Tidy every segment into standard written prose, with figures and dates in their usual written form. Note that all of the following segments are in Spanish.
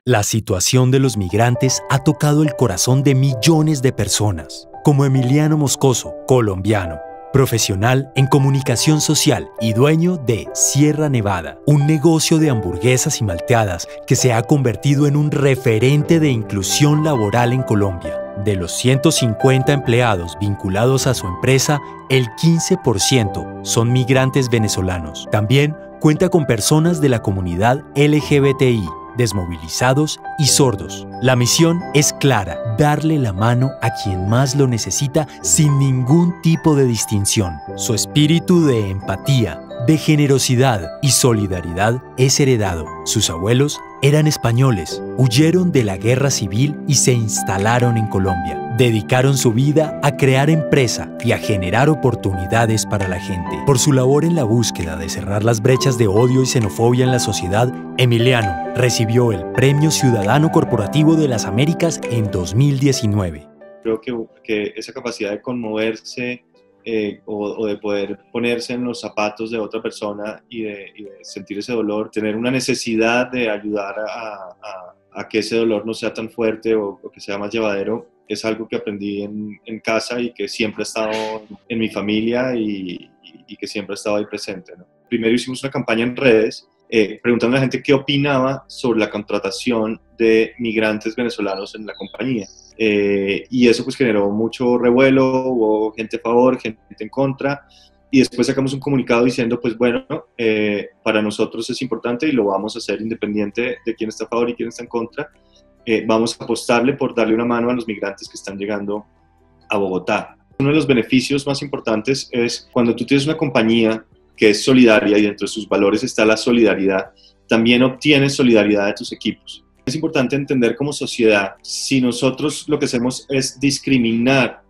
La situación de los migrantes ha tocado el corazón de millones de personas, como Emiliano Moscoso, colombiano, profesional en comunicación social y dueño de Sierra Nevada, un negocio de hamburguesas y malteadas que se ha convertido en un referente de inclusión laboral en Colombia. De los 150 empleados vinculados a su empresa, el 15% son migrantes venezolanos. También cuenta con personas de la comunidad LGBTI, desmovilizados y sordos. La misión es clara: darle la mano a quien más lo necesita sin ningún tipo de distinción. Su espíritu de empatía, de generosidad y solidaridad es heredado. Sus abuelos eran españoles, huyeron de la guerra civil y se instalaron en Colombia. Dedicaron su vida a crear empresa y a generar oportunidades para la gente. Por su labor en la búsqueda de cerrar las brechas de odio y xenofobia en la sociedad, Emiliano recibió el Premio Ciudadano Corporativo de las Américas en 2019. Creo que esa capacidad de conmoverse o de poder ponerse en los zapatos de otra persona y de sentir ese dolor, tener una necesidad de ayudar a que ese dolor no sea tan fuerte o que sea más llevadero, es algo que aprendí en casa y que siempre ha estado en mi familia y que siempre ha estado ahí presente, ¿no? Primero hicimos una campaña en redes preguntando a la gente qué opinaba sobre la contratación de migrantes venezolanos en la compañía. Y eso pues generó mucho revuelo, hubo gente a favor, gente en contra, y después sacamos un comunicado diciendo pues bueno, para nosotros es importante y lo vamos a hacer independiente de quién está a favor y quién está en contra. Vamos a apostarle por darle una mano a los migrantes que están llegando a Bogotá. Uno de los beneficios más importantes es cuando tú tienes una compañía que es solidaria y dentro de sus valores está la solidaridad, también obtienes solidaridad de tus equipos. Es importante entender como sociedad, si nosotros lo que hacemos es discriminar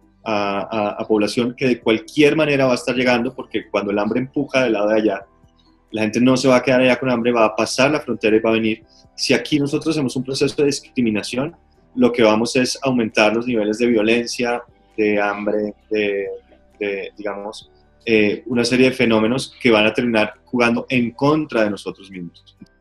a población que de cualquier manera va a estar llegando, porque cuando el hambre empuja del lado de allá, la gente no se va a quedar allá con hambre, va a pasar la frontera y va a venir. Si aquí nosotros hacemos un proceso de discriminación, lo que vamos es aumentar los niveles de violencia, de hambre, digamos, una serie de fenómenos que van a terminar jugando en contra de nosotros mismos.